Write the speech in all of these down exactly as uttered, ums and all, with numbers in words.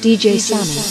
ντι τζέι Sammy.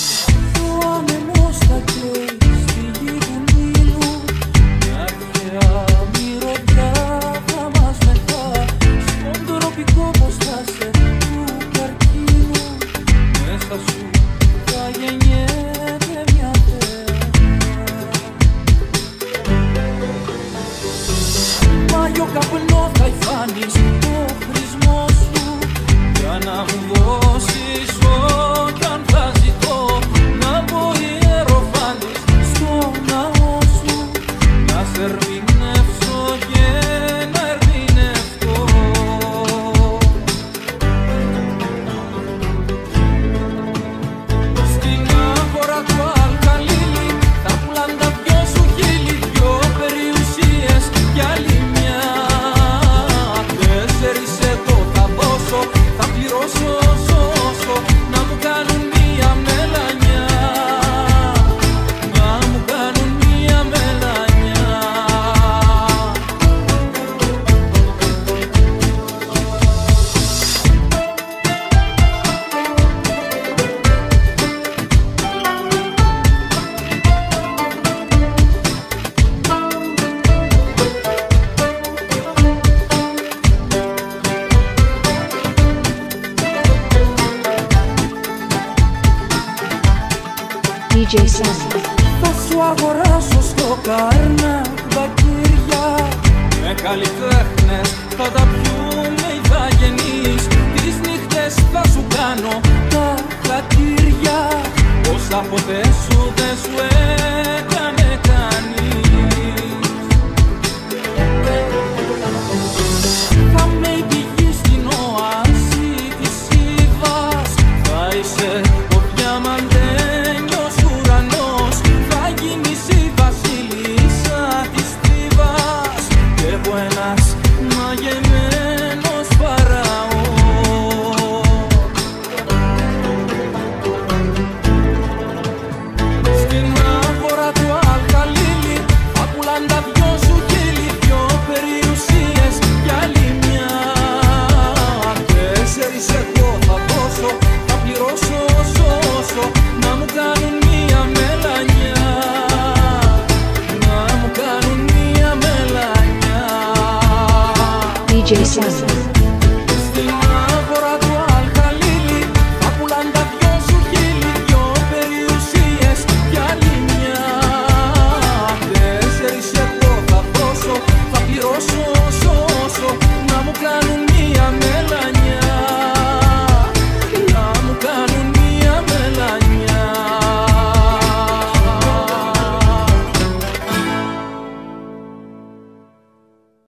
Μάγιο καπνό θα υφάνεις το χρησμό σου για να μου δώσεις όταν θα ζητώ να πω ιεροφάνεις στο ναό σου, να σε ερμηνεύσω και να ερμηνευτώ. Στην αγορά του Αλκαλίλη θα πουλάν τα δυο σου χείλη, δυο περιουσίες κι άλλη μια. Τέσσερις εγώ θα δώσω, θα πληρώσω όσο όσο, να μου κάνουν μια μελανιά, να μου κάνουν μια μελανιά. ντι τζέι Sammy. Θα σου αγοράσω στο Καρνάκ μπακύρια, με καλλιτέχνες θα τα πιούμε οι δαγενείς. Τις νύχτες θα σου κάνω τα χατήρια, όσα ποτέ σου δεν σου έκανε κανείς. Θα με η πηγή στην οάση της Ήβας, θα είσαι ο διαμαντένιος ουρανός, θα γίνεις η βασίλισσα της Θήβας κι εγώ ένας μαγεμένος φαραώ. Στην αγορά του Αλκαλίλη θα πουλάν τα δυο σου χείλη, δυο περιουσίες κι άλλη μια. Τέσσερις εγώ θα δώσω, θα πληρώσω όσο όσο, να μου κάνουν μια μελανιά, να μου κάνουν μια μελανιά. ντι τζέι Sammy.